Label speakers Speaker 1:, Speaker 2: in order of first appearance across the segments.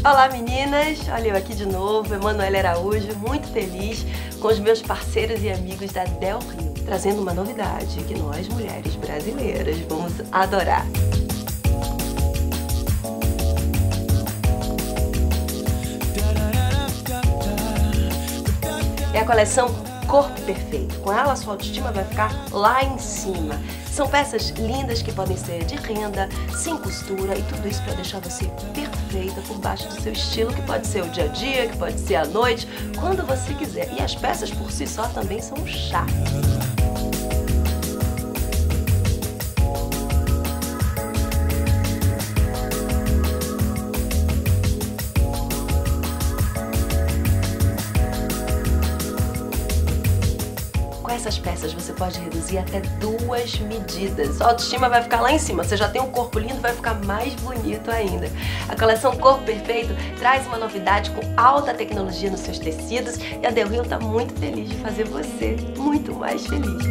Speaker 1: Olá meninas, olha eu aqui de novo, Emanuele Araújo, muito feliz com os meus parceiros e amigos da Del Rio, trazendo uma novidade que nós mulheres brasileiras vamos adorar. É a coleção Corpo Perfeito. Com ela, sua autoestima vai ficar lá em cima. São peças lindas que podem ser de renda, sem costura e tudo isso para deixar você perfeita por baixo do seu estilo, que pode ser o dia a dia, que pode ser à noite, quando você quiser. E as peças por si só também são um charme. Com essas peças você pode reduzir até 2 medidas. A autoestima vai ficar lá em cima. Você já tem um corpo lindo, vai ficar mais bonito ainda. A coleção Corpo Perfeito traz uma novidade com alta tecnologia nos seus tecidos e a Del Rio está muito feliz de fazer você muito mais feliz.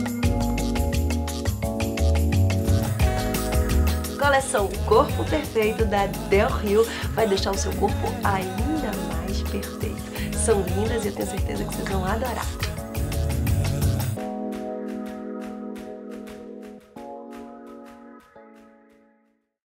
Speaker 1: Coleção Corpo Perfeito da Del Rio vai deixar o seu corpo ainda mais perfeito. São lindas e eu tenho certeza que vocês vão adorar.